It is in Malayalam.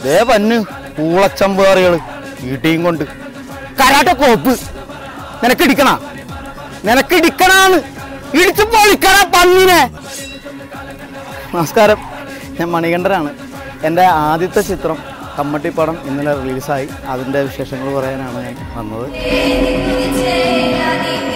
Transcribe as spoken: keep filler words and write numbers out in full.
ദേ പന്ന് പൂളച്ചമ്പേറികള് ഈട്ടിയും കൊണ്ട് കരാട്ട കോപ്പ്. നിനക്കിടിക്കണ നിനക്കിടിക്കണാന്ന് ഇടിച്ചു പൊളിക്കണ പന്നിനെ. നമസ്കാരം, ഞാൻ മണികണ്ഠനാണ്. എൻ്റെ ആദ്യത്തെ ചിത്രം കമ്മട്ടിപ്പാടം ഇന്നലെ റിലീസായി. അതിൻ്റെ വിശേഷങ്ങൾ പറയാനാണ് ഞാൻ വന്നത്.